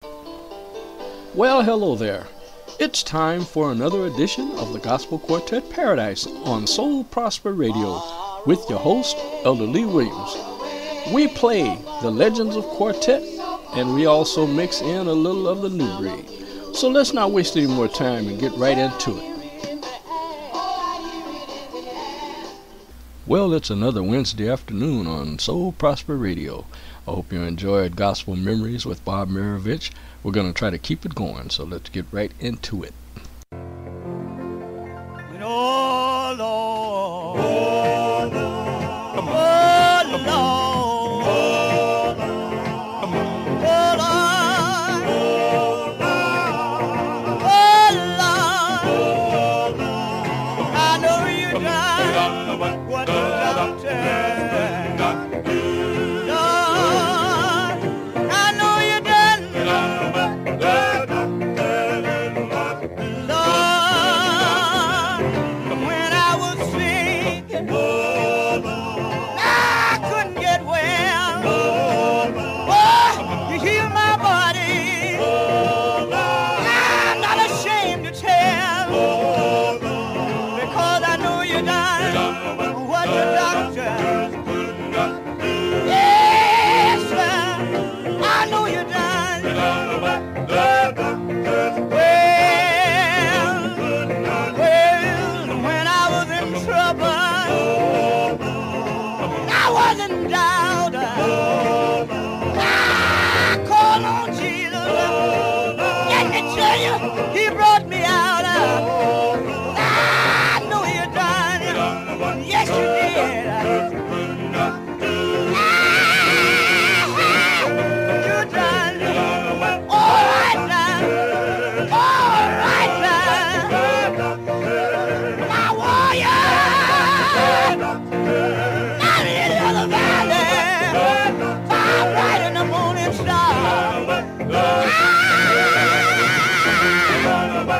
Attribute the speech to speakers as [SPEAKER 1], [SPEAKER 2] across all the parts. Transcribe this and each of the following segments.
[SPEAKER 1] Well, hello there. It's time for another edition of the Gospel Quartet Paradise on Soul Prosper Radio with your host, Elder Lee Williams. We play the legends of quartet, and we also mix in a little of the new breed. So let's not waste any more time and get right into it. Well, it's another Wednesday afternoon on Soul Prosper Radio. I hope you enjoyed Gospel Memories with Bob Mirovich. We're going to try to keep it going, so let's get right into it.
[SPEAKER 2] Oh, Lord. Oh, Lord. Oh, Lord. He brought me out. I know you done. Yes, you did. You done. All right now. All right now. My warrior. Now in the valley. Fire bright in the morning star.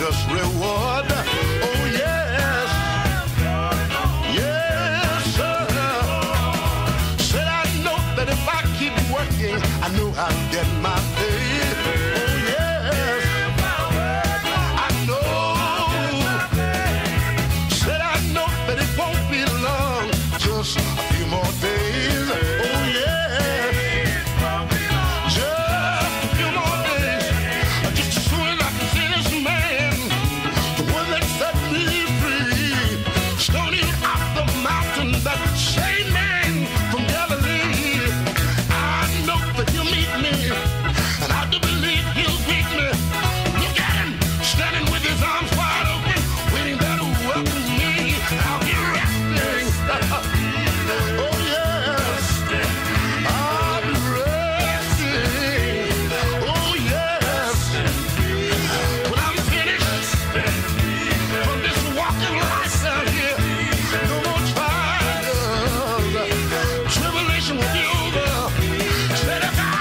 [SPEAKER 3] just reward. Oh yes, yes sir. Said I know that if I keep working, I know I'll get my pay. Oh yes, I know. Said I know that it won't be long, just a few more days. Oh yes, just a few more days. Just as soon as I can see this man, the one that set me free, stone him out the mountain, that same man from Galilee. I know that he'll meet me, and I do believe he'll greet me. Look at him, standing with his arms wide open, waiting there to welcome me. I'll be resting. Oh yes, I'll be resting. Oh yes, when I'm finished from this walking life down here, no more trials, tribulation will be over. Said if I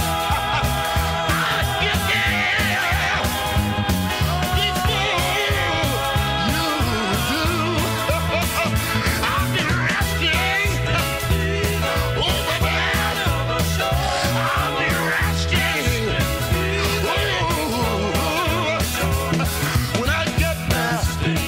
[SPEAKER 3] get there before you do, I'll be resting. Oh, baby, I'll be resting. Oh, when I get there,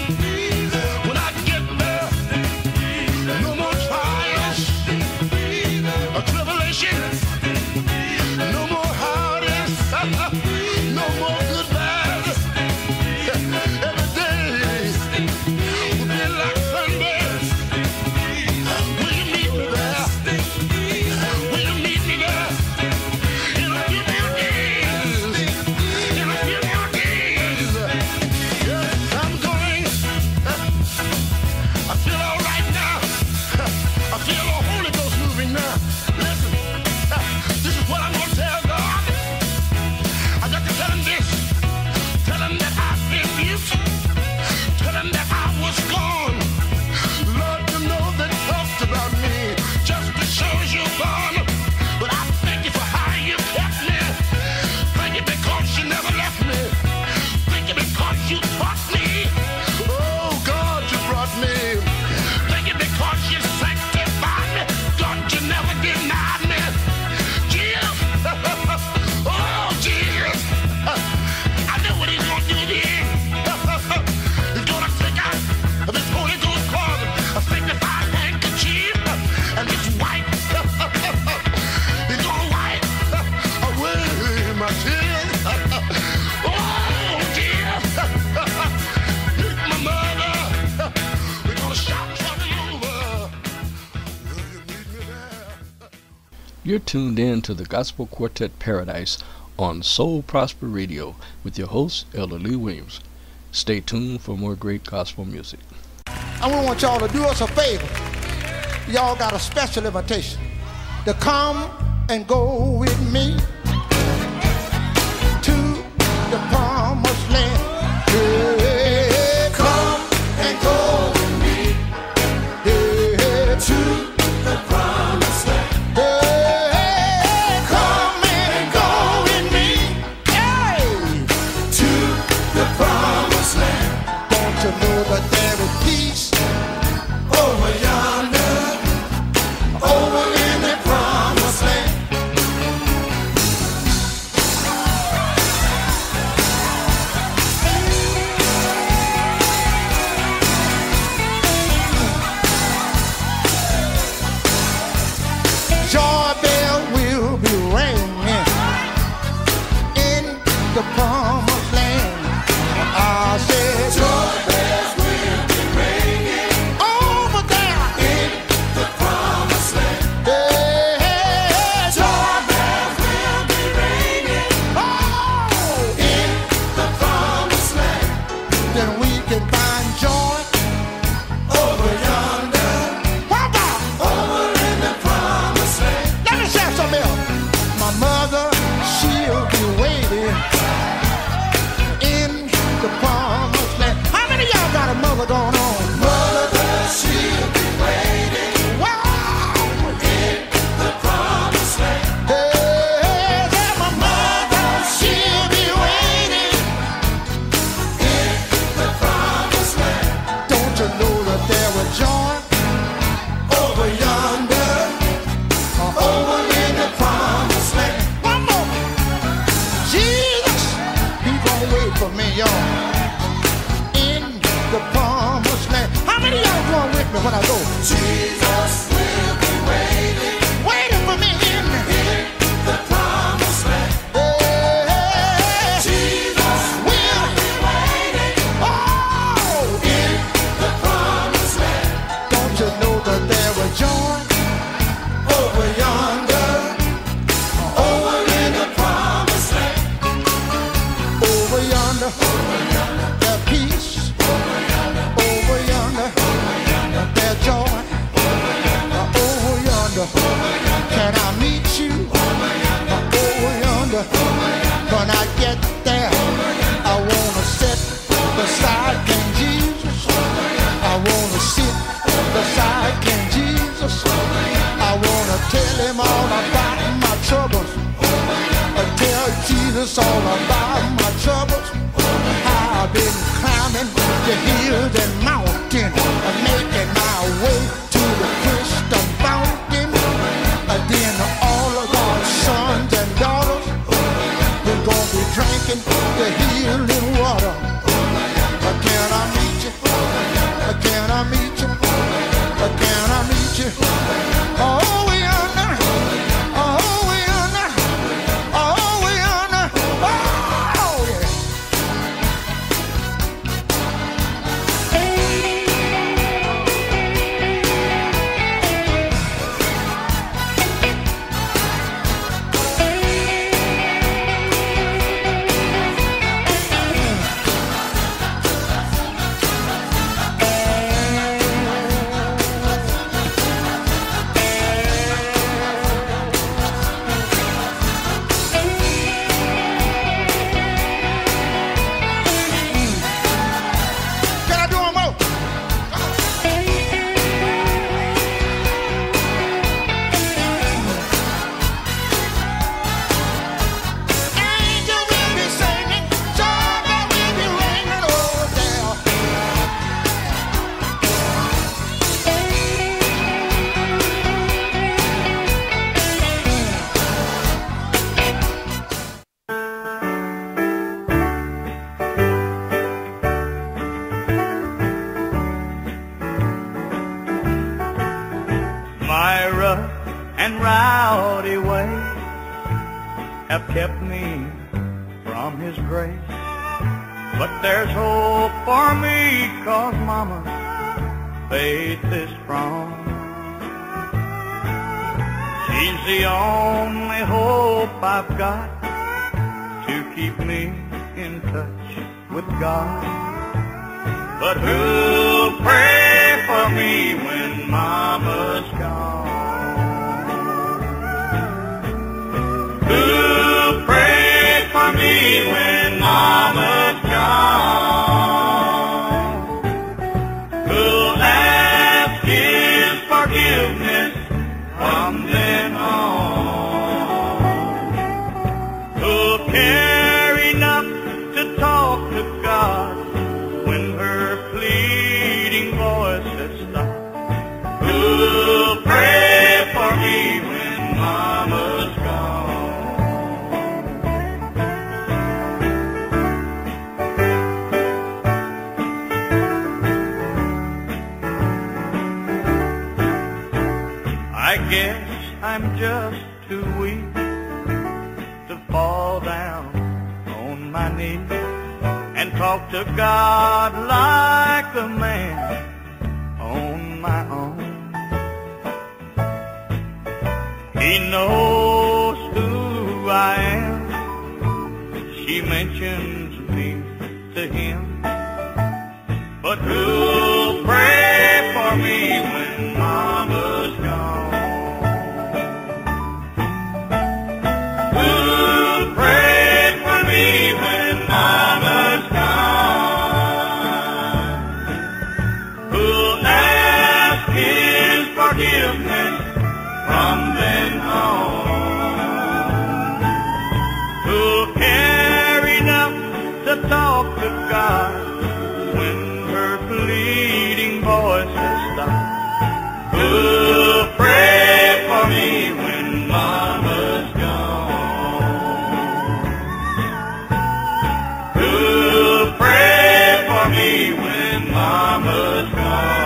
[SPEAKER 3] no more trials or tribulation, no more hardness, no more goodbyes. Every day will be like Sunday. Will you meet me there? Will you meet me there? In a few more days. In a few more days. Yes, I'm going. I feel all right now. I feel the Holy Ghost moving now. Listen, this is what I'm going to tell God. I got to tell him this. Tell him that I've been mute. Tell him that I was gone. Lord, you know they talked about me just to show you're gone. But I thank you for how you kept me. Thank you because you never left me. Thank you because you taught me. Oh, God, you brought me. Thank you because you sanctified me. God, you never denied me. Jesus. Oh, Jesus. I know what he's going to do then. He's going to take out of his Holy Ghost closet a sanctified handkerchief and just wipe. He's going to wipe away my tears. Oh, Jesus. Meet my mother. We're going to shout trouble over. Will you meet me there?
[SPEAKER 1] You're tuned in to the Gospel Quartet Paradise on Soul Prosper Radio with your host, Elder Lee Williams. Stay tuned for more great gospel music.
[SPEAKER 4] I want y'all to do us a favor. Y'all got a special invitation to come and go with me to the promised land. Yeah, come and go with me. Yeah, to the promised land. Yeah, come and go with me. Hey, to the promised land. Don't you know that there is peace over yonder, over in the promised land? When I get there, I wanna sit beside King Jesus. I wanna sit beside King Jesus. I wanna tell him all about my troubles. Tell Jesus all about my troubles. I've been climbing the hills and mountains, making my way to the crystal fountain. Then all of our sons and daughters, we're gonna be drinking the healing water. Can I meet you? Can I meet you? Can I meet you? Oh, we are now. Oh, we are now. Oh, we are now. Oh, yeah. Can I do one more? Angel will be singing, doorbell will be ringing, oh there.
[SPEAKER 5] My rough and rowdy ways have kept me from His grace. But there's hope for me, 'cause Mama's faith is strong. She's the only hope I've got to keep me in touch with God. But who'll pray for me when Mama's gone? Who'll pray for me when Mama's gone? Who'll ask His forgiveness from then on? Who'll care enough to talk to God when her pleading voice has stopped? Who'll pray for me when Mama's gone? I guess I'm just too weak to fall down on my knees and talk to God like a man on my own. He knows who I am. She mentions me to Him. But who'll pray for me when Mama's gone? Who'll pray for me when Mama's gone? Who'll ask His forgiveness from then on? Who'll care enough to talk to God when her pleading voice has stopped? Who'll pray for me when Mama's gone? Who'll pray for me when Mama's gone?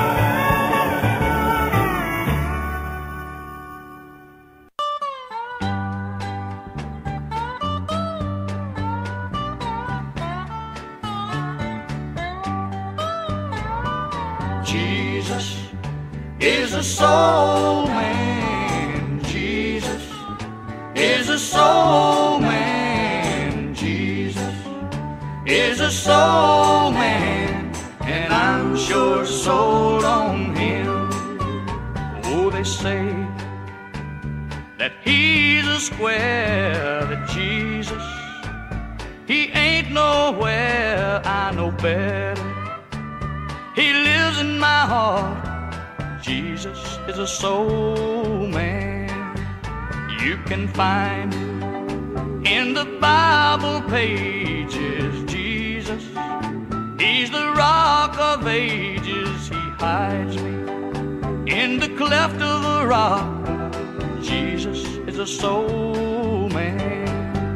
[SPEAKER 6] Jesus is a soul man. Jesus is a soul man. Jesus is a soul man, and I'm sure sold on him. Oh, they say that he's the square that Jesus, he ain't nowhere I know better. He lives in my heart. Jesus is a soul man. You can find in the Bible pages Jesus, he's the rock of ages. He hides me in the cleft of the rock. Jesus is a soul man.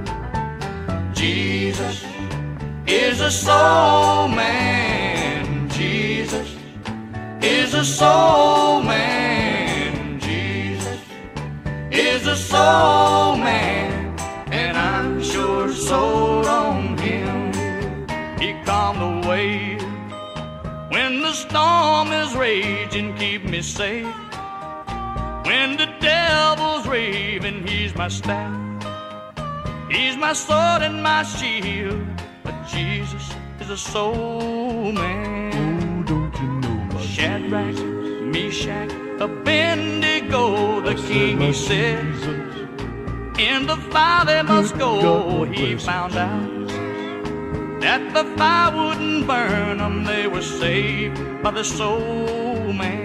[SPEAKER 6] Jesus is a soul man. Jesus is a soul man. Jesus is a soul man. And I'm sure sold on him. He calmed the wave when the storm is raging, keep me safe. When the devil's raving, he's my staff, he's my sword and my shield. But Jesus is a soul man.
[SPEAKER 1] Oh, don't you know my
[SPEAKER 6] Shadrach,
[SPEAKER 1] Jesus?
[SPEAKER 6] Meshach, Abednego, the king, he said, in the fire they must go. He found out that the fire wouldn't burn them. They were saved by the soul man.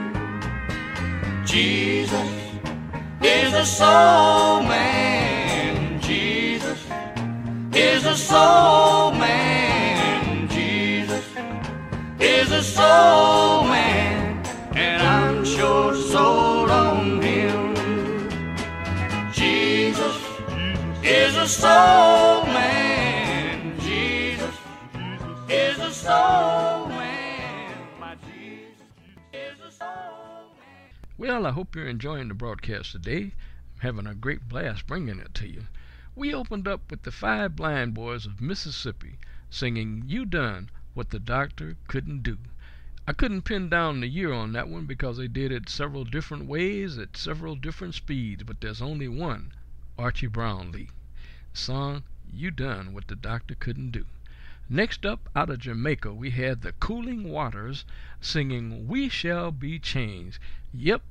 [SPEAKER 6] Jesus is a soul man. Jesus is a soul man. Jesus is a soul man. And I'm sure sold on him. Jesus is a soul man. Jesus is a soul man. My Jesus is a soul man.
[SPEAKER 1] Well, I hope you're enjoying the broadcast today. I'm having a great blast bringing it to you. We opened up with the 5 Blind Boys of Mississippi singing You Done What the Doctor Couldn't Do. I couldn't pin down the year on that one because they did it several different ways at several different speeds, but there's only one, Archie Brownlee. The song You Done What the Doctor Couldn't Do. Next up, out of Jamaica, we had the Cooling Waters singing We Shall Be Changed. Yep,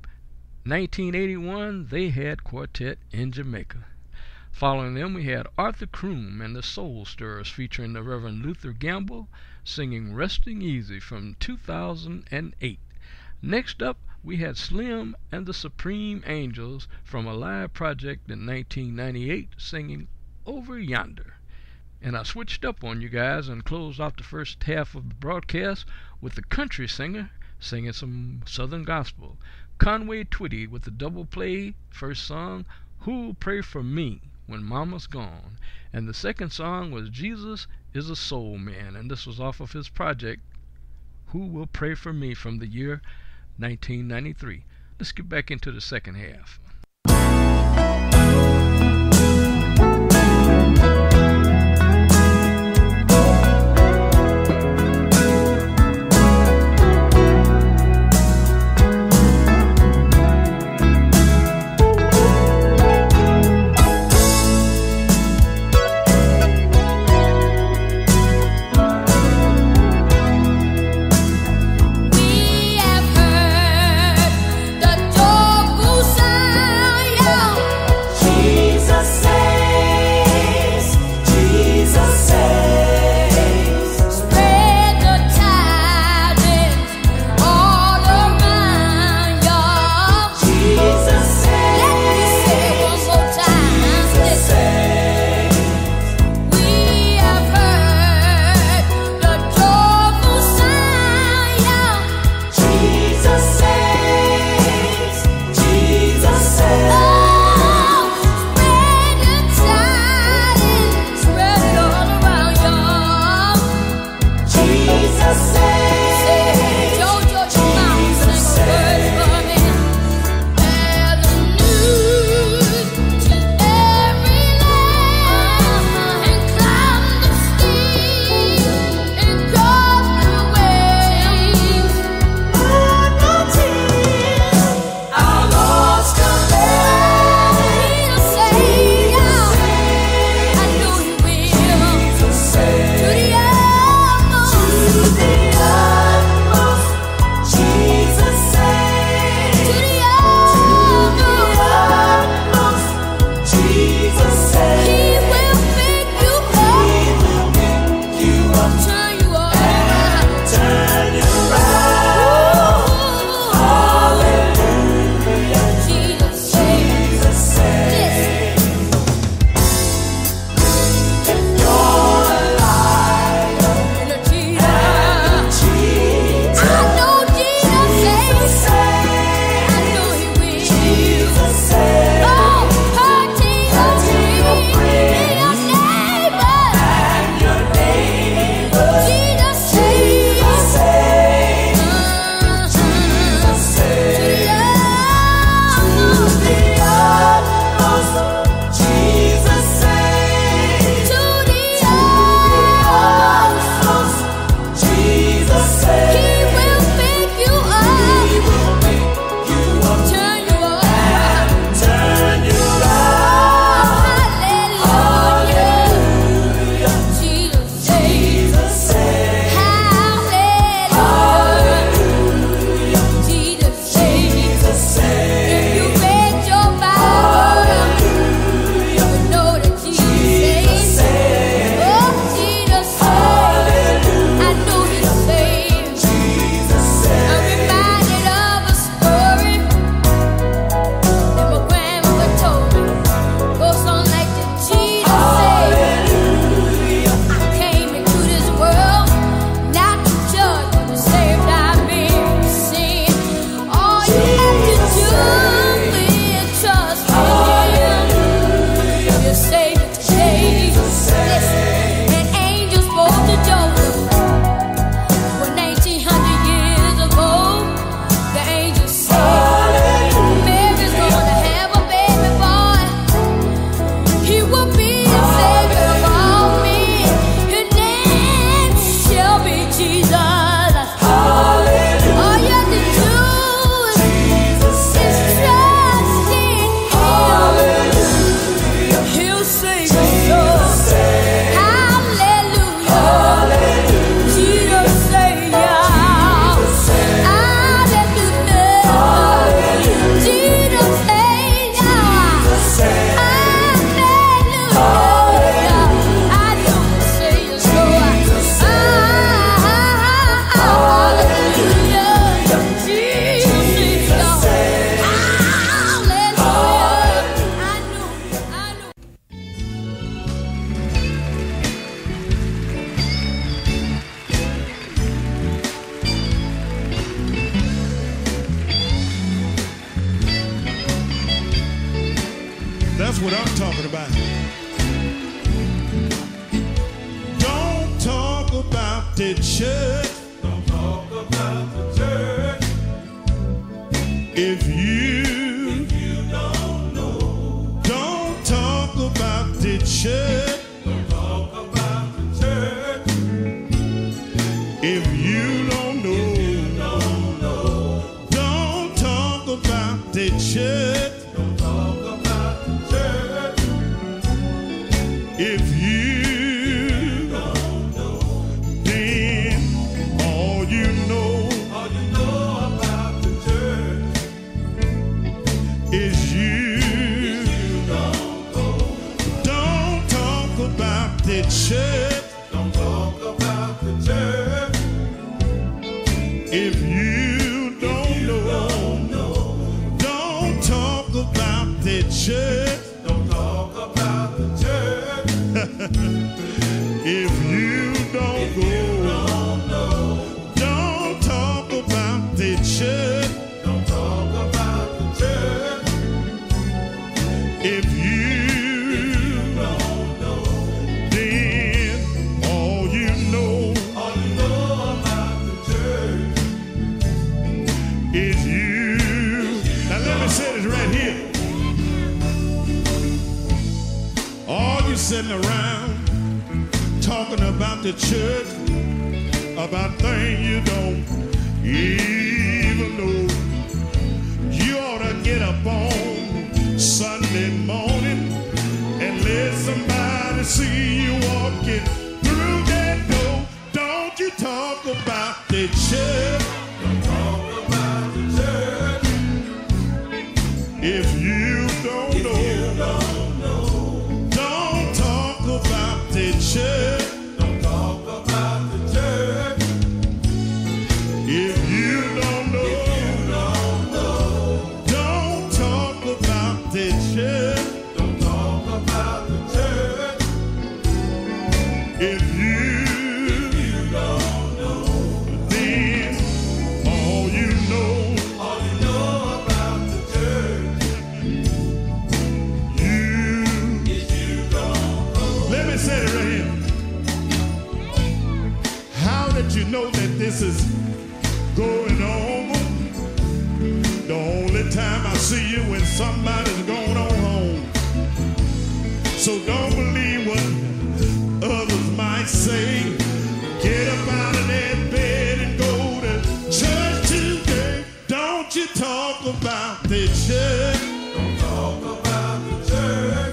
[SPEAKER 1] 1981, they had quartet in Jamaica. Following them, we had Arthur Kroom and the Soul Stirrers featuring the Reverend Luther Gamble singing Resting Easy from 2008. Next up, we had Slim and the Supreme Angels from a live project in 1998 singing Over Yonder. And I switched up on you guys and closed out the first half of the broadcast with the country singer singing some Southern gospel. Conway Twitty with the double play, first song, Who'll Pray For Me When Mama's Gone. And the second song was Jesus is a Soul Man, and this was off of his project, Who Will Pray For Me, from the year 1993. Let's get back into the second half.
[SPEAKER 7] We have heard the joyful sound.
[SPEAKER 3] That's what I'm talking about. Don't talk about the church. Don't talk about the church. If you don't know, don't talk about the church. Don't talk about the church. If you don't know, don't talk about the church. Don't talk about the church. If you don't know, then all you know about the church is you. Don't talk about the church. Don't talk about the church. If you don't know, don't talk about the church. Don't talk about the church. If you don't know, don't talk about the church. Don't talk about the church. If you don't know, then all you know about the church is you. Now let me say this right here. All you sitting around talking about the church, about things you don't even know. You ought to get up on Sunday morning and let somebody see you walking through that door. Don't you talk about the church. Don't talk about the church. If you don't know, don't talk about the church. Don't talk about the church. If you don't know, don't talk about the church. Don't talk about the church. If you don't know, then all you know about the church, you don't know. Let me say it right here. How did you know that this is going on? The only time I see you when somebody's going on home. So don't believe what others might say. Get up out of that bed and go to church today. Don't you talk about the church. Don't talk about the church.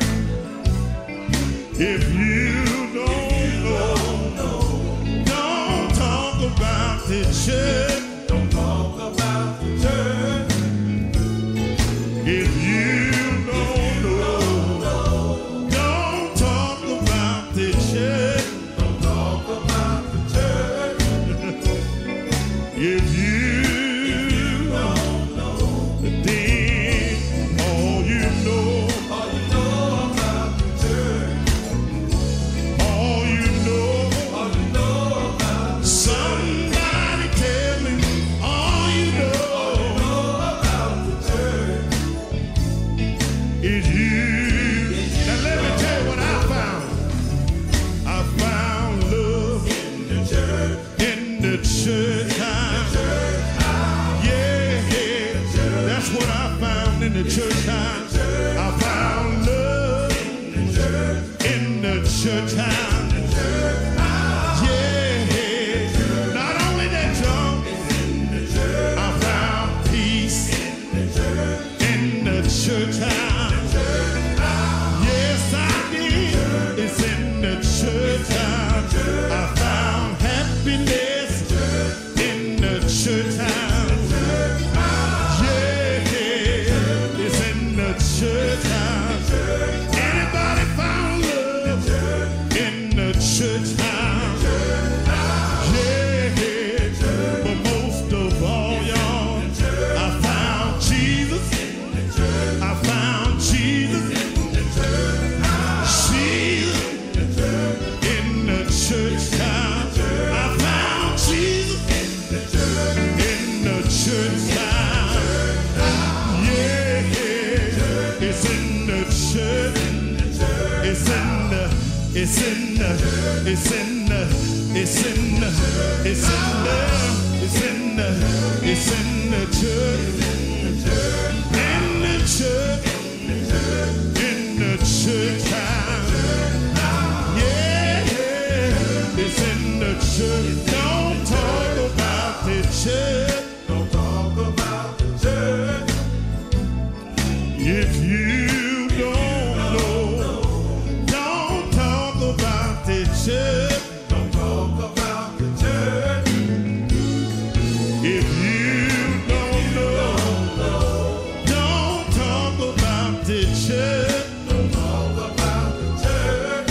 [SPEAKER 3] If you don't know, don't talk about the church. Don't talk about the church. If you don't know, don't talk about the church. Don't talk about the church. If you don't know, then all you know about the church. All you know about somebody tell me all you know about the church is you. Now let me tell you what I found. I found love in the church. In the church house. Yeah, that's what I found in the church house. I found love in the church house. Yeah, not only that, y'all, I found peace in the church house. Yes, I did. It's in the church house. I found happiness in the church house. Yeah, it's in It's in the, it's in the, it's in the, it's in the, it's in the church, in the church, in the church house. Yeah, it's in the church. Don't talk about the church. Don't talk about the church. If you don't know, don't talk about the church. Don't talk about the church. If you don't know, don't talk about the church. Don't talk about the church.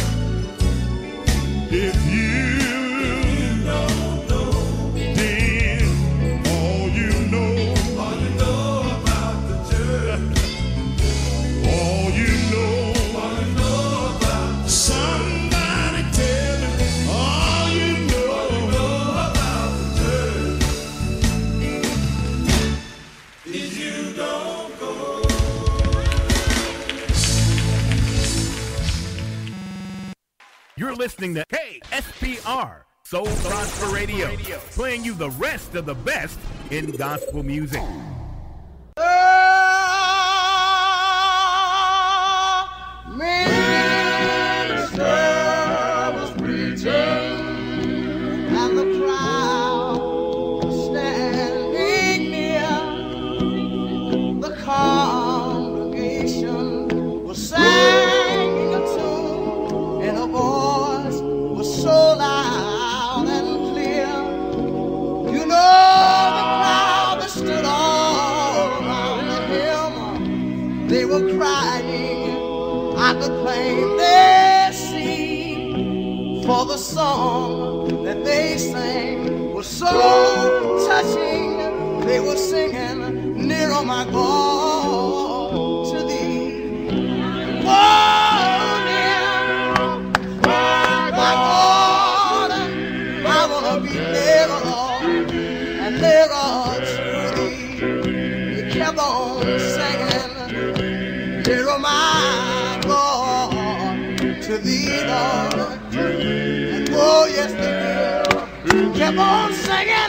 [SPEAKER 3] If you don't know, then all you know about the church. All you know about somebody tell me all you know about the church is you don't go.
[SPEAKER 7] You're listening to KSPR, Soul Prosper Radio, playing you the rest of the best in gospel music.
[SPEAKER 4] Minister was preaching, and the crowd standing near. The congregation was singing a tune, and a voice was so loud and clear. You know the crowd that stood all around him, they were crying. I could plain their scene, for the song that they sang was so touching. They were singing, nearer my God to thee. Oh, near my God, I wanna be nearer, Lord, and nearer to thee. He kept on singing, nearer my God to thee, Lord. And oh, yes, they did. Kept on singing,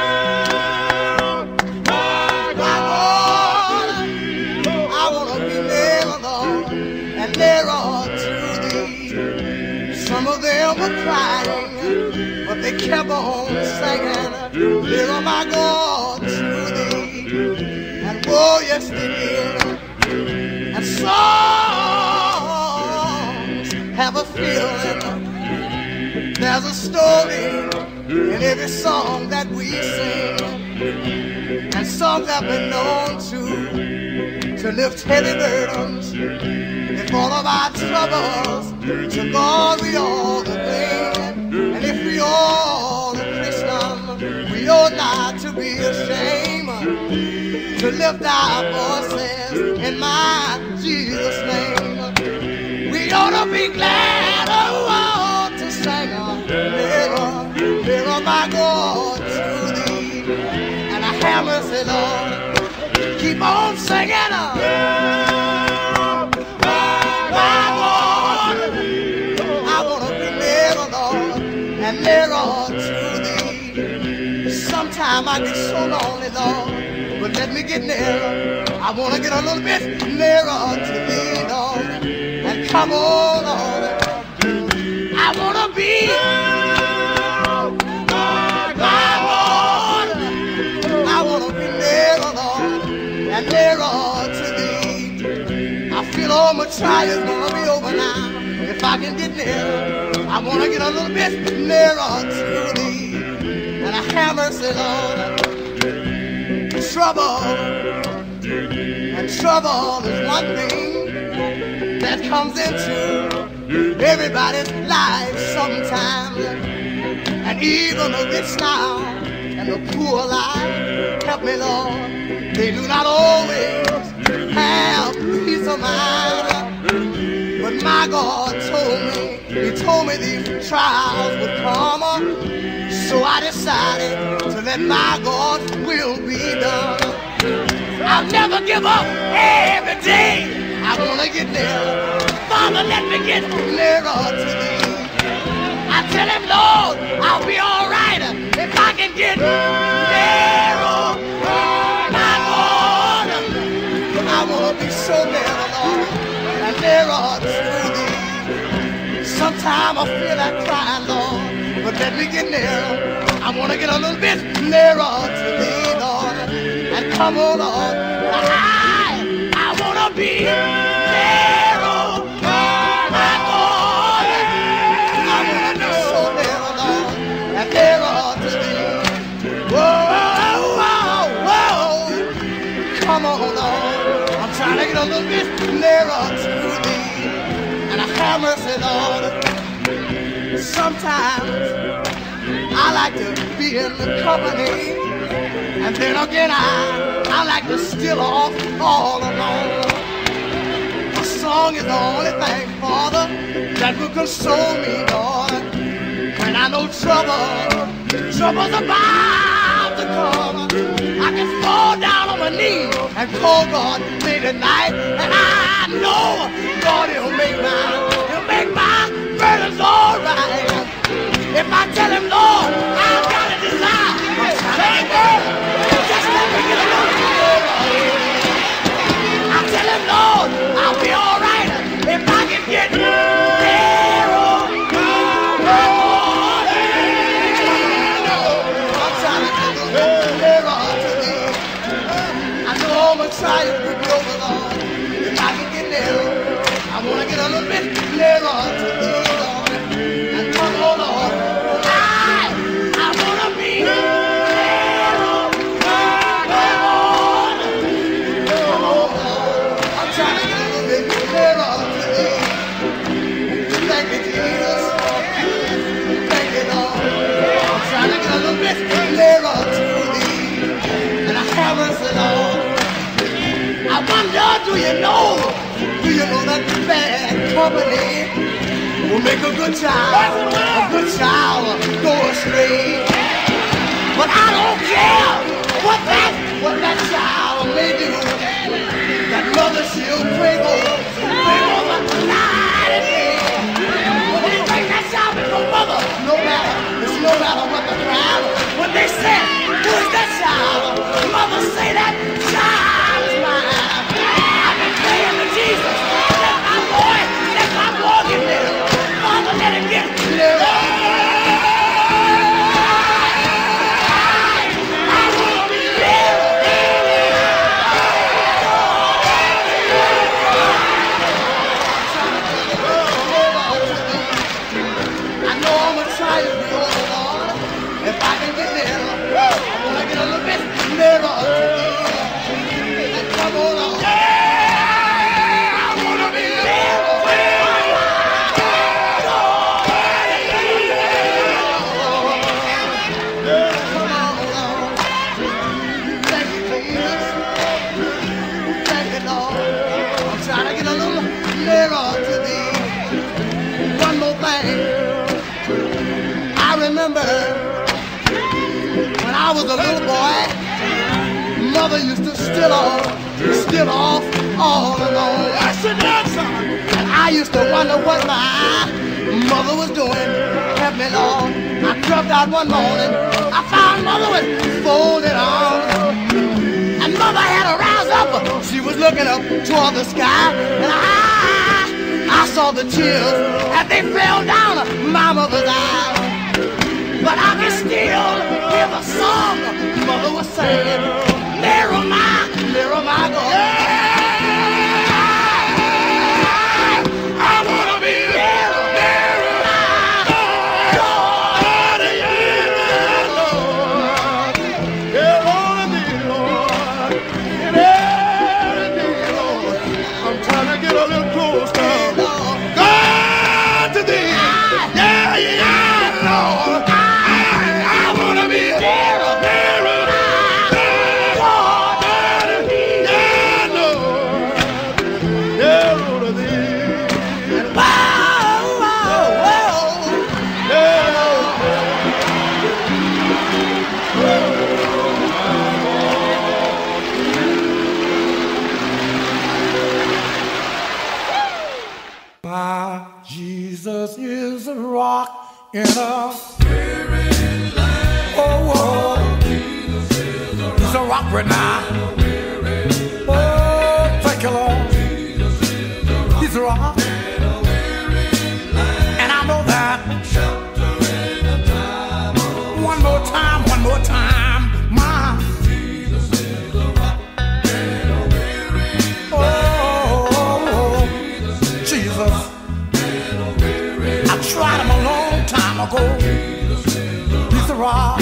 [SPEAKER 4] my God, I want to be nearer, Lord, and nearer to thee. Some of them were crying, but they kept on singing, nearer, my God, to thee. And oh, yes, they did. And songs have a feeling. There's a story in every song that we sing. And songs have been known to lift heavy burdens. If all of our troubles, to God we all the blame. And if we all are Christian, we ought not to be ashamed to lift our voices in my Jesus' name. We ought to be glad, oh, to sing, nearer, nearer, my God, to thee. And I have mercy, Lord, keep on singing, my God, I want to be nearer, Lord, and nearer to thee. Sometime I get so lonely, Lord, but let me get nearer. I want to get a little bit nearer to thee, Lord. And come on, Lord. I want to be, my Lord. I want to be nearer, Lord, and nearer to thee. I feel all my trials going to be over now. If I can get nearer, I want to get a little bit nearer to thee. And I have mercy, Lord. Trouble, and trouble is one thing that comes into everybody's life sometimes. And even the rich now and the poor alike, help me, Lord, they do not always have peace of mind. But my God told me, He told me these trials would come. So I decided to let my God's will be done. I'll never give up every day. I want to get nearer. Father, let me get nearer to thee.
[SPEAKER 2] I tell him, Lord, I'll be all right if I can get narrow, my God. I want to be so narrow, Lord, and narrow to thee. Sometimes I feel like crying, Lord, but let me get narrow. I want to get a little bit nearer to thee, Lord, and come on, Lord. I want to be narrow, my God. I want to be so narrow, Lord, and narrow to thee. Whoa, whoa, whoa. Come on, Lord. I'm trying to get a little bit nearer to thee. And I have mercy, Lord. Sometimes I like to be in the company, and then again I like to steal off all alone. A song is the only thing, Father, that will console me, Lord. When I know trouble's about to come, I can fall down on my knees and call God late at night, and I know God will make my burdens all right. If I tell him, Lord, I've got a desire, just let me get a little nearer. I tell him, Lord, I'll be all right if I can get narrow. I'm trying to get a little nearer to thee. I know I'm excited to go, Lord. If I can get narrow, I want to get a little bit nearer to thee, Lord. And come on, Lord. I want to be narrow, Lord. Come on, Lord. I'm trying to get a little bit nearer to thee. Thank you, Jesus. Thank you, Lord. I'm trying to get a little bit nearer to thee. And I have mercy, Lord. I wonder, do you know that bad company will make a good child go astray? But I don't care what that child may do. That mother, she'll pray over night and day. When they bring that child before mother, no matter what the crowd, when they say, who is that child? Mother say, that child is mine. I've been praying to Jesus. Let my boy get little. Father, let him get little. I want to be little. I know I'm a child of the Lord. If I can get little, I want to get a little bit little. And come on, Lord. When I was a little boy, mother used to steal off all alone. And I used to wonder what my mother was doing. Help me, Lord. I crept out one morning. I found mother with folded arms. And mother had her roused up. She was looking up toward the sky. And I saw the tears as they fell down my mother's eyes. But I can still hear the song mother was saying, narrow my God. I want to be narrow my God. Lord. In everything, Lord. I'm trying to get a little closer. God to thee. Yeah, Lord.
[SPEAKER 4] My Jesus is a rock in a oh, oh. He's a rock right now. Oh, thank you, Lord. He's a rock. And I know that. One more time, my. Oh, Jesus. I tried him a long time ago. He's a rock.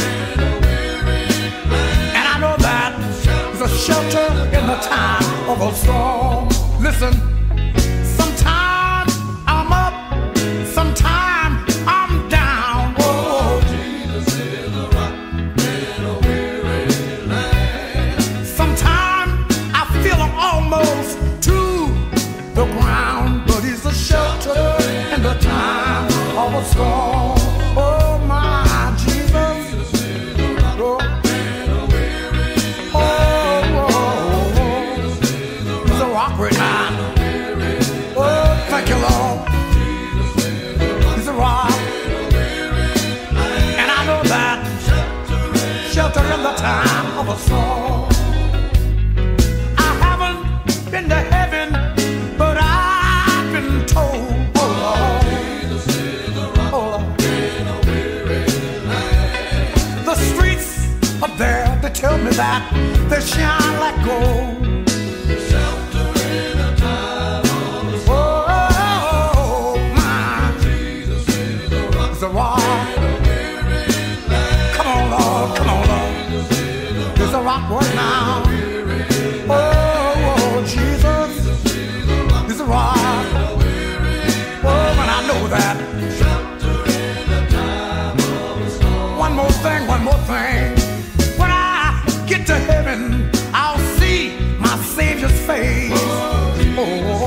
[SPEAKER 4] And I know that he's a shelter in the time of a storm. Listen, sometimes I'm up, sometimes I'm down. Oh, sometimes I feel I'm almost to the ground, but he's a shelter in the time of a storm. Oh, my Jesus. Oh, he's a rock right now. Oh, thank you, Lord. He's a rock. And I know that shelter in the time of a storm. I haven't been to heaven, but I've been told, oh Lord, oh Lord. The streets up there, they tell me that they shine like gold. Oh, my. It's a rock. Come on, Lord, come on, Lord. It's a rock right now. Oh, Jesus. It's a rock. Oh, and I know that. One more thing, one more thing. When I get to heaven, I'll see my Savior's face. Oh,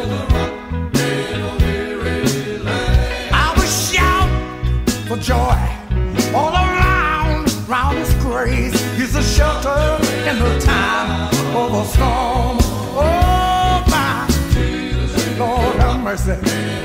[SPEAKER 4] I will shout for joy all around his grace. He's a shelter in the time of a storm. Oh, my Lord have mercy.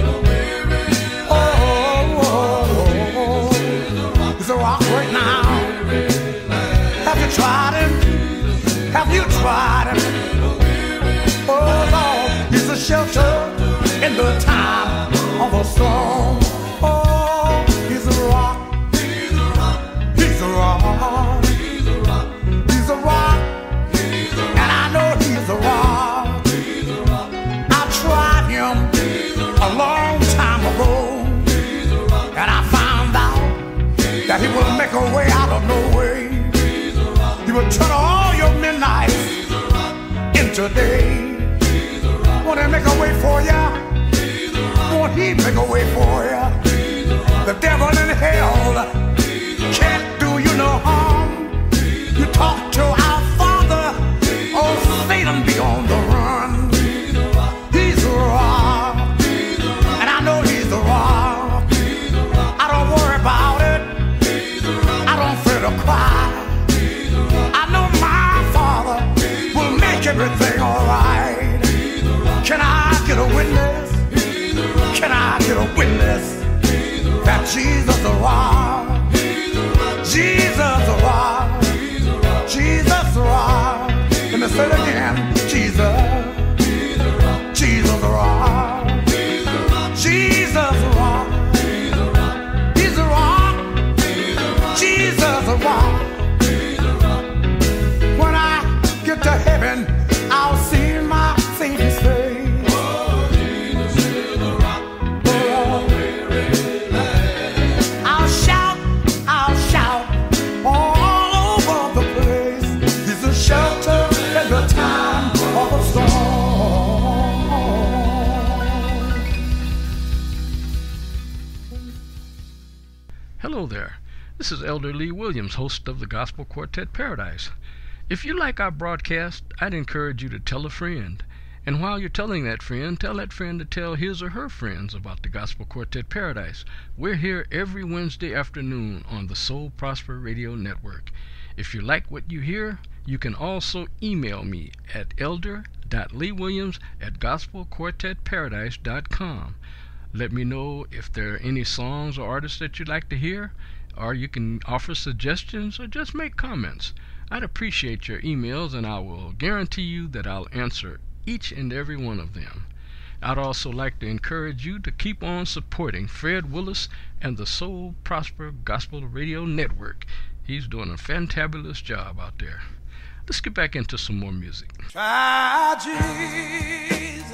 [SPEAKER 4] Oh, he's a rock right now. Have you tried him? Have you tried him? Oh, Lord, he's a shelter in the time of a storm. Oh, he's a rock. He's a rock. He's a rock. He's a rock. And I know he's a rock. I tried him a long time ago. And I found out that he will make a way out of no way. He will turn all your midnight into day. Won't he make a way for you? Won't he make a way for you? The devil in hell can't do you no harm. You talk to our Father, oh Satan be on the run. He's a rock, and I know he's a rock. I don't worry about it. I don't fear to cry. I know my Father will make everything alright. Can I get a witness? Can I get a witness that Jesus the rock? Jesus the rock. Jesus the rock. Let me say it again. Jesus. Jesus the rock. Jesus the rock. He's the rock. Jesus the rock. When I get to heaven, I'll see my Savior's face. I'll shout all over the place. He's a shelter in the time of a storm.
[SPEAKER 1] Hello there. This is Elder Lee Williams, host of the Gospel Quartet Paradise. If you like our broadcast, I'd encourage you to tell a friend. And while you're telling that friend, tell that friend to tell his or her friends about the Gospel Quartet Paradise. We're here every Wednesday afternoon on the Soul Prosper Radio Network. If you like what you hear, you can also email me at elder.leewilliams@gospelquartetparadise.com. Let me know if there are any songs or artists that you'd like to hear, or you can offer suggestions or just make comments. I'd appreciate your emails, and I will guarantee you that I'll answer each and every one of them. I'd also like to encourage you to keep on supporting Fred Willis and the Soul Prosper Gospel Radio Network. He's doing a fantabulous job out there. Let's get back into some more music.
[SPEAKER 2] Try Jesus,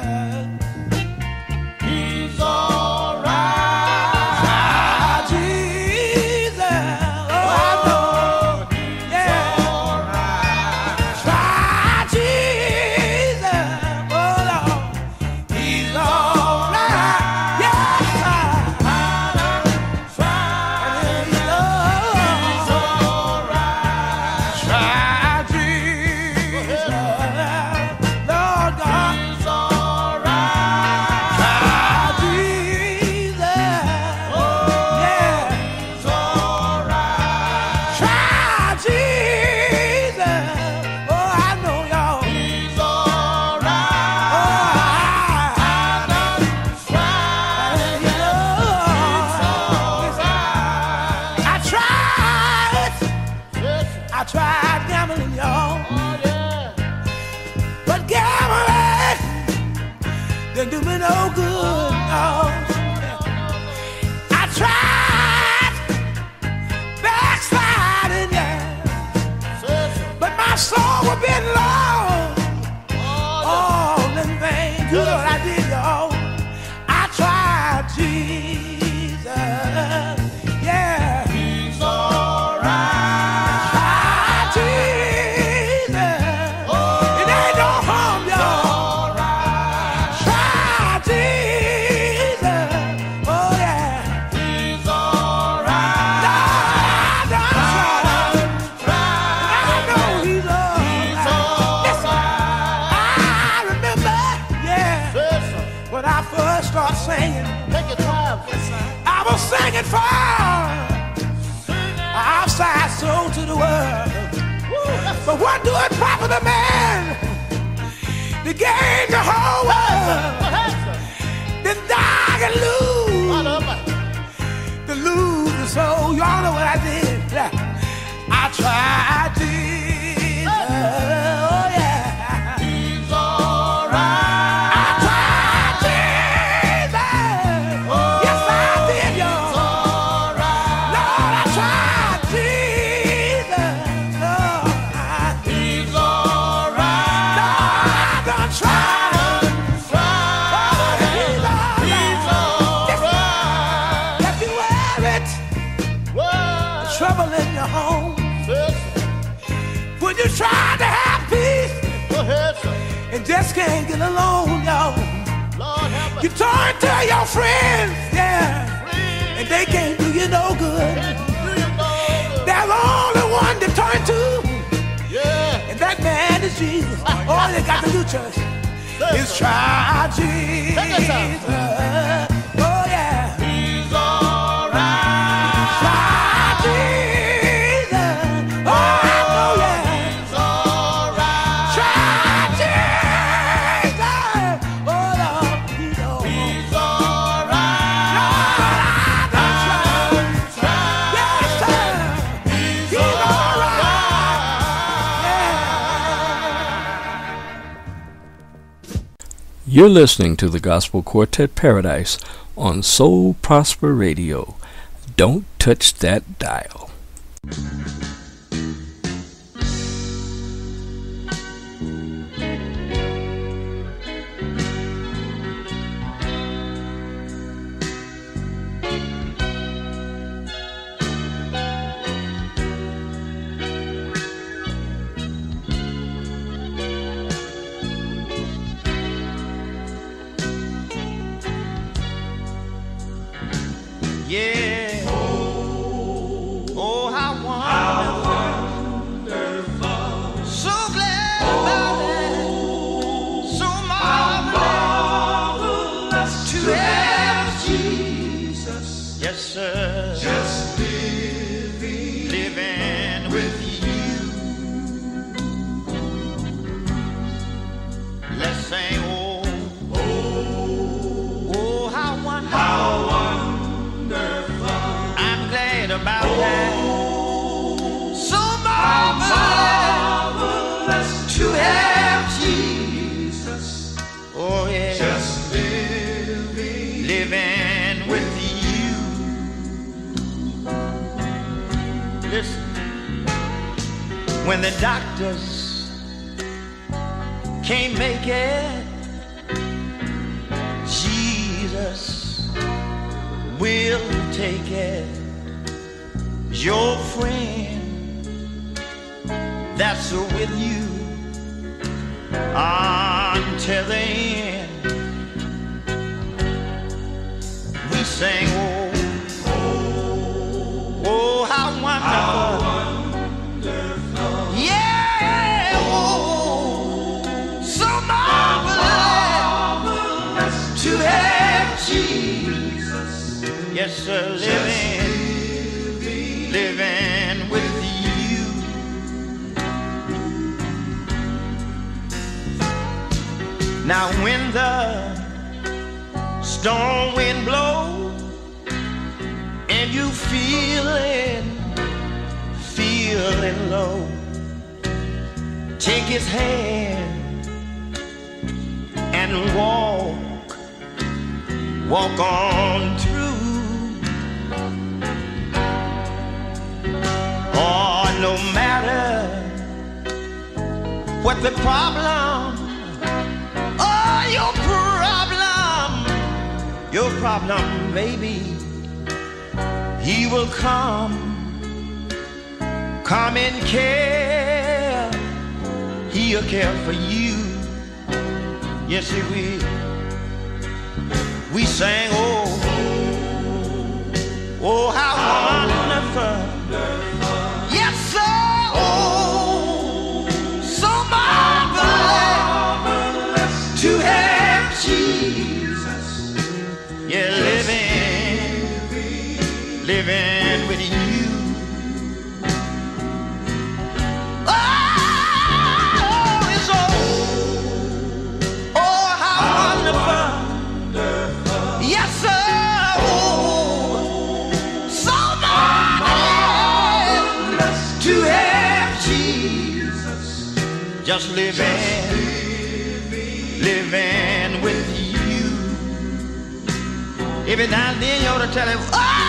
[SPEAKER 2] He's all right. Try Jesus, oh I know, yeah. All right. Try Jesus, oh Lord, He's all right. Yes, He's all right. Try Jesus, Lord God, He's all right. Try Jesus, oh yeah, He's all right. Try Jesus, oh I know y'all, He's all right. Oh I done tried, you know, He's all right. I tried gambling, y'all. But gambling didn't do me no good, no. I tried backsliding, yeah. But my soul was being lost, all in vain. You know what I did, y'all? I tried Jesus, yeah. He's all right. Tried Jesus, it ain't no harm, y'all. Try Jesus, oh yeah. He's all right. I done tried. I know He's all right. Listen, I remember, yeah, when I first started singing. Take your time. I was singing for outside soul to the world. But what do it profit a man to gain the whole world, then die and lose, to lose the soul? Y'all know what I did. I tried Jesus, oh yeah. He's all right. I tried Jesus, yes I did, y'all. Lord, I tried Jesus, Lord, He's all right. Lord, I done tried. Lord, He's all right. Listen, if you worried, trouble in your home, when you try to have peace and just can't get along, y'all, you turn to your friends, yeah, and they can't do you no good. There's only one to turn to, and that man is Jesus. All you got to do, church, is try Jesus. Oh yeah. He's all right. Try Jesus. Oh I know, yeah. He's all right. Try Jesus. Oh Lord, He's all right. Lord, I done tried. Yes, sir. He's all right.
[SPEAKER 1] You're listening to the Gospel Quartet Paradise on Soul Prosper Radio. Don't touch that dial.
[SPEAKER 2] Yeah. Oh, how wonderful. So glad about it. So marvelous to have Jesus. Yes, sir. Just living with you. Let's sing, oh, how wonderful.
[SPEAKER 5] living with you. Listen, when the doctors can't make it, Jesus will take it. Your friend that's with you until the end. We sing, oh, oh, how wonderful. Yeah, oh, so marvelous to have Jesus. Yes, sir, living with you. Now when the storm wind blows and you feeling low, take his hand and walk on through. Oh, no matter what the problem, oh, your problem, baby, he will come and care. He'll care for you. Yes, he will. We sang, oh, oh, how wonderful. Yes, sir, oh, so marvelous to have Jesus. Yeah, living with you. Oh, it's oh, how wonderful. Yes, sir, oh, so marvelous to have Jesus. Just living with you. Every now and then you ought to tell him,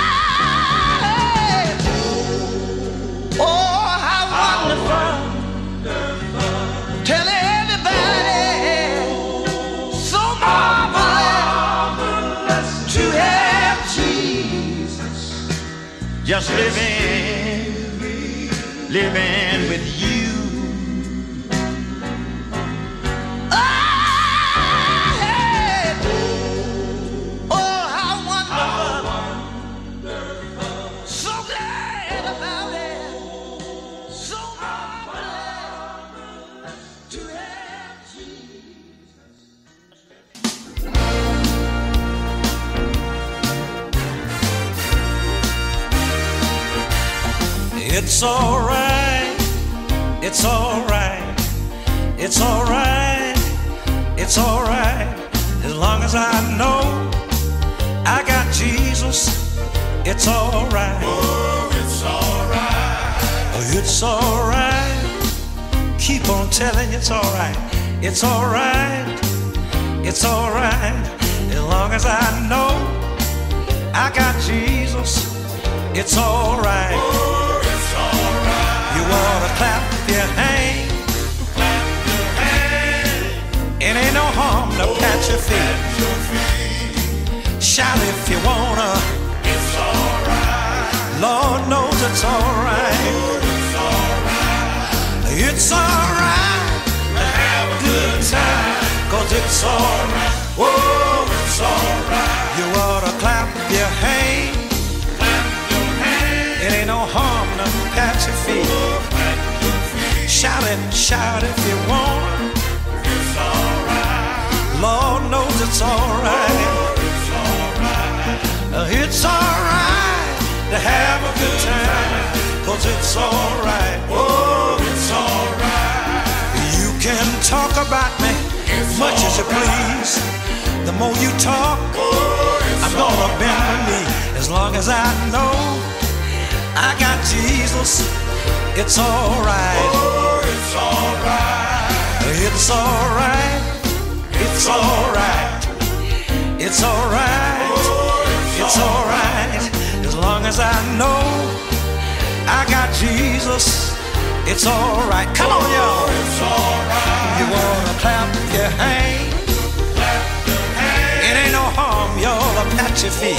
[SPEAKER 5] oh, how wonderful. Tell everybody, so marvelous to have Jesus. Just living with you.
[SPEAKER 8] It's alright, it's alright, it's alright, it's alright. As long as I know I got Jesus, it's alright.
[SPEAKER 3] Oh, it's alright.
[SPEAKER 8] Oh, it's alright. Keep on telling it's alright. It's alright, it's alright. As long as I know I got Jesus, it's alright.
[SPEAKER 3] Oh,
[SPEAKER 8] you ought to clap your hand. It ain't no harm to pat your feet. Shout if you wanna.
[SPEAKER 3] It's alright.
[SPEAKER 8] Lord knows it's alright.
[SPEAKER 3] It's alright.
[SPEAKER 8] It's alright
[SPEAKER 3] to have a good time.
[SPEAKER 8] 'Cause it's alright.
[SPEAKER 3] Oh, it's alright.
[SPEAKER 8] You ought to clap your hand. It ain't no harm to pat your feet. Shout if you want.
[SPEAKER 3] It's alright.
[SPEAKER 8] Lord knows it's alright.
[SPEAKER 3] It's alright.
[SPEAKER 8] It's alright to have a good time. 'Cause it's alright.
[SPEAKER 3] Oh, it's alright.
[SPEAKER 8] You can talk about me as much as you please. The more you talk, I'm gonna bend my knee. As long as I know I got Jesus, it's alright.
[SPEAKER 3] Oh, it's alright.
[SPEAKER 8] It's alright. It's alright. It's alright. it's alright. As long as I know I got Jesus, it's alright. Come on, y'all.
[SPEAKER 3] It's alright.
[SPEAKER 8] You wanna clap your hands? It ain't no harm, y'all, to pat your feet.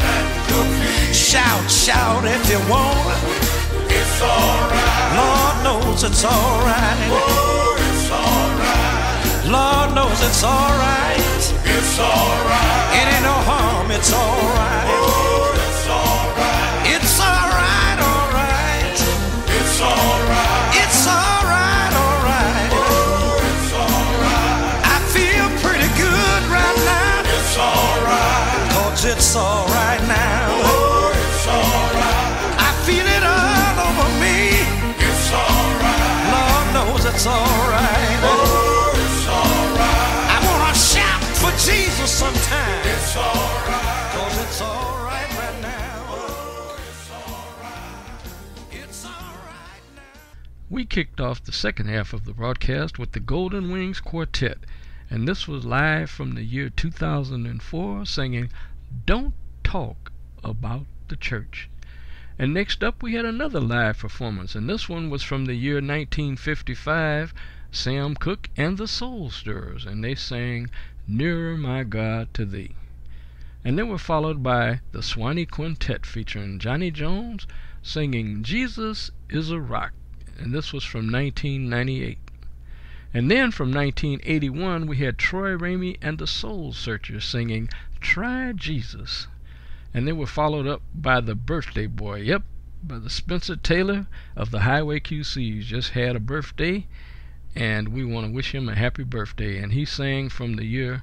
[SPEAKER 8] Shout, shout if you want.
[SPEAKER 3] It's alright.
[SPEAKER 8] Lord knows it's alright.
[SPEAKER 3] Oh, it's alright.
[SPEAKER 8] Lord knows it's alright.
[SPEAKER 3] It's alright.
[SPEAKER 8] It ain't no harm, it's alright.
[SPEAKER 3] Oh, it's alright.
[SPEAKER 8] It's alright, alright.
[SPEAKER 3] It's alright.
[SPEAKER 8] It's alright, alright.
[SPEAKER 3] Oh, it's alright.
[SPEAKER 8] I feel pretty good right now.
[SPEAKER 3] It's alright.
[SPEAKER 8] 'Cause it's alright now.
[SPEAKER 3] Oh, it's alright.
[SPEAKER 8] I feel it all over me.
[SPEAKER 3] It's alright.
[SPEAKER 8] Lord knows it's alright.
[SPEAKER 3] Oh, it's alright.
[SPEAKER 8] I wanna shout for Jesus sometime.
[SPEAKER 3] It's alright.
[SPEAKER 8] 'Cause it's alright right now.
[SPEAKER 3] Oh, it's alright.
[SPEAKER 8] It's alright now.
[SPEAKER 1] We kicked off the second half of the broadcast with the Golden Wings Quartet, and this was live from the year 2004, singing Don't Talk About the Church. And next up we had another live performance, and this one was from the year 1955, Sam Cooke and the Soul Stirrers, and they sang Nearer My God to Thee. And they were followed by the Swanee Quintet featuring Johnny Jones singing Jesus is a Rock, and this was from 1998. And then from 1981 we had Troy Ramey and the Soul Searchers singing Try Jesus, and they were followed up by the Birthday Boy, yep, by the Spencer Taylor of the Highway QCs. Just had a birthday, and we want to wish him a happy birthday. And he sang from the year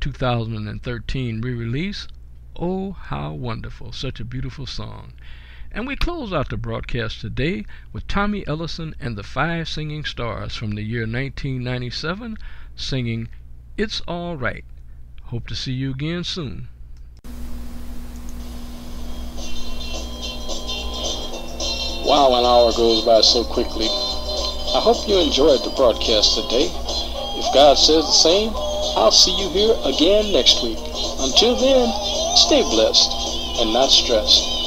[SPEAKER 1] 2013 re-release, Oh How Wonderful, such a beautiful song. And we close out the broadcast today with Tommy Ellison and the Five Singing Stars from the year 1997 singing It's All Right. Hope to see you again soon.
[SPEAKER 9] Wow, an hour goes by so quickly. I hope you enjoyed the broadcast today. If God says the same, I'll see you here again next week. Until then, stay blessed and not stressed.